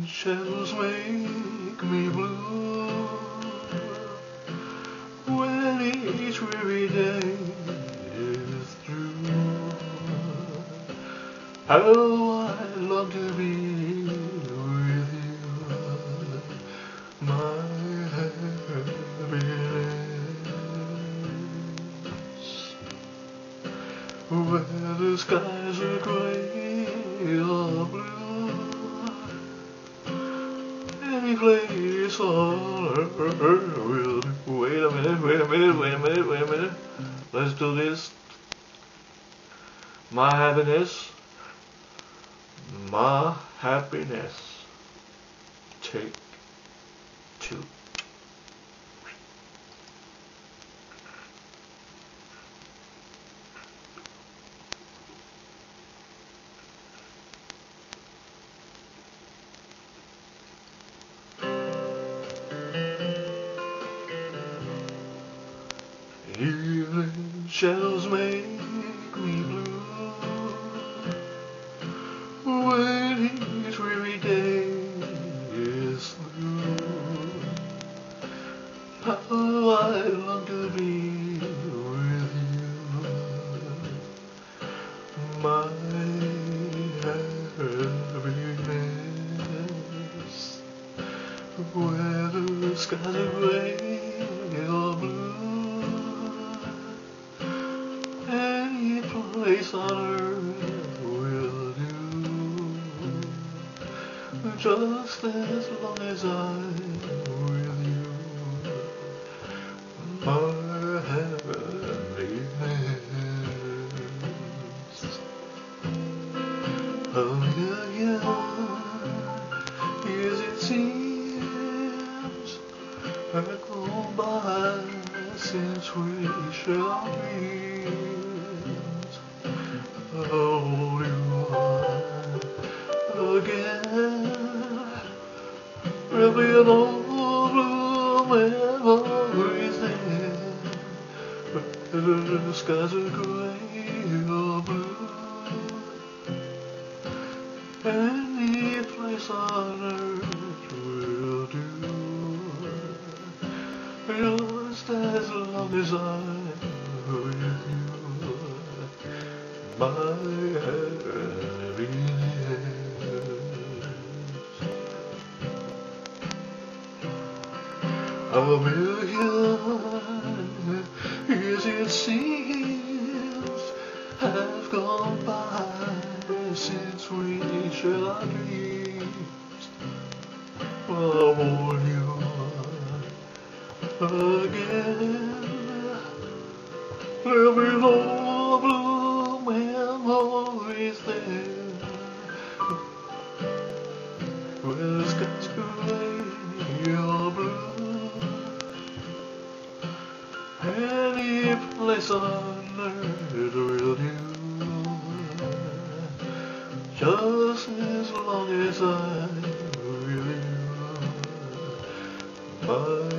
shadows make me blue when each weary day is through. How I long to be with you, my happiness. Where the skies are gray or blue, any place on earth will do. Wait a minute. Let's do this. My happiness. Take 2. Evening shadows make me blue when each weary day is through. How I long to be with you, my happiness. Whether the skies are gray or blue, any place on earth will do, just as long as I'm with you, my happiness. A million years it seems have gone by since we shared our dreams. Hold you again, there'll be an old blue memories there, whether the skies are gray or blue, any place on earth will do, just as long as I'm with you, my happiness. A million years it seems have gone by since we shared our dreams. I'll hold you again, there'll be no blue memories there, where the skies gray or blue, any place on earth will do, just as long as I'm with you, my